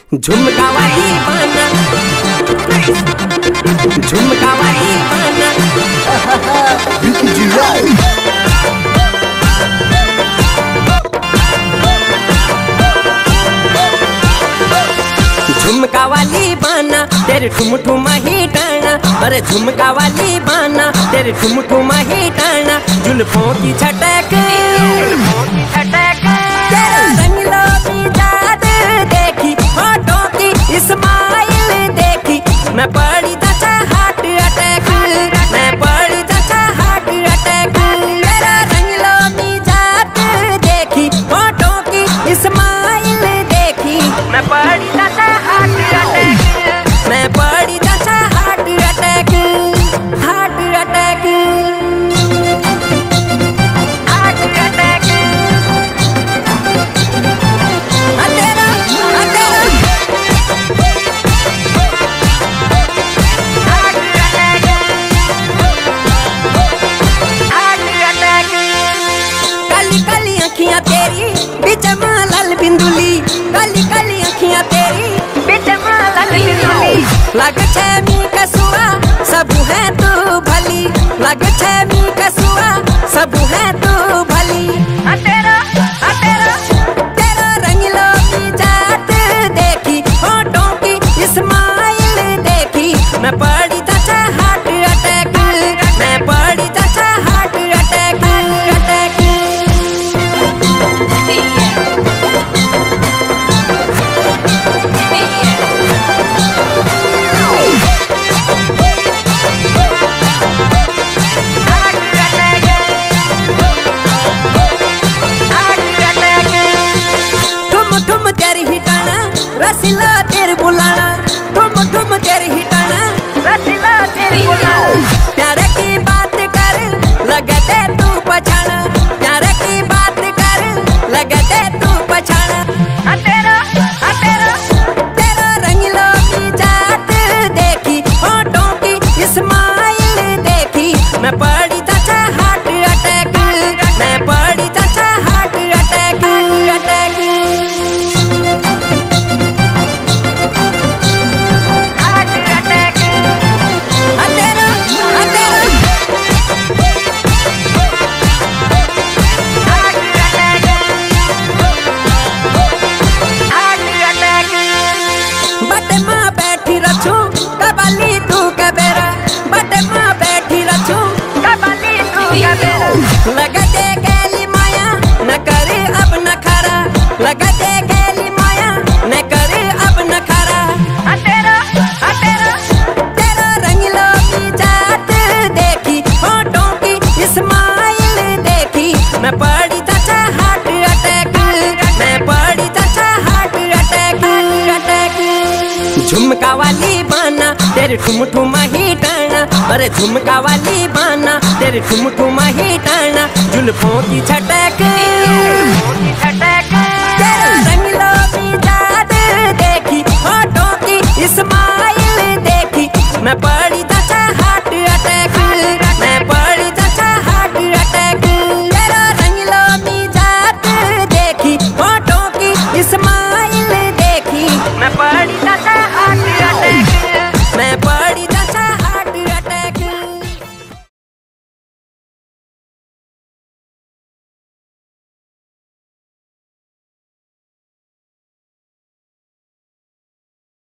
झुमका वाली बाना, झुमका वाली बाना। झुमका वाली बाना तेरे ठुम ठुमा ही टाना, अरे झुमका वाली बाना तेरे ठुम ठुमा ही टाना। जुल्फों की छटक, तेरा रंग लोभी जाद देखी, होठों की इस्माइल देखी, मैं पड़ी दशा हार्ट अटैक, मैं पड़ी दशा हार्ट अटैक। तेरा रंग लोभी जाद देखी, होठों की इस्माइल देखी, मैं पड़ी दशा हार्ट अटैक, मैं पड़ी दशा heart attack, heart attack, heart attack. काली काली अखियां तेरी बिच लाल बिंदुली, काली काली अखियां तेरी बिच लाल बिंदुली। लग छे मी कसुआ सब है तू भली, लग छे मी कसुआ सब है तू भली। तेरा रंग लोभी जात देखी, होठों की इस्माइल देखी, मैं पड़ी दशा हार्ट अटैक, मैं पड़ी दशा हार्ट अटैक, अटैक। ठुम तेरी हिटाना रसीला तेरे बुलाना, ठुम तेरी हिटाना रसीला तेरी बुलाना। प्यारे की बात कर लगते तू पछाना, प्यारे की बात कर लगते तू पछाना। तेरा रंग लोभी जात देखी, होठों की इस्माइल देखी, मैं पड़ी दशा हार्ट अटैक, मैं पड़ी दशा हार्ट अटैक, अटैक। बटे माँ बैठी रचू कबाली तू कबेरा, बटे माँ बैठी रचू कबाली तू कबेरा। लगा दे गैली माया न करे अब न खरा, लगा दे गैली माया न करे अब न खरा। तेरा रंग लोभी जात देखी, होठों की इस्माइल देखी, मैं पड़ी दशा हार्ट अटैक, मैं पड़ी दशा हार्ट अटैक, अटैक। झुमका वाली बाना तेरे ठुम ठुमा ही टाना, अरे झुमका वाली बाना तेरे ठुम ठुमा ही टाना। जुल्फों की छटक,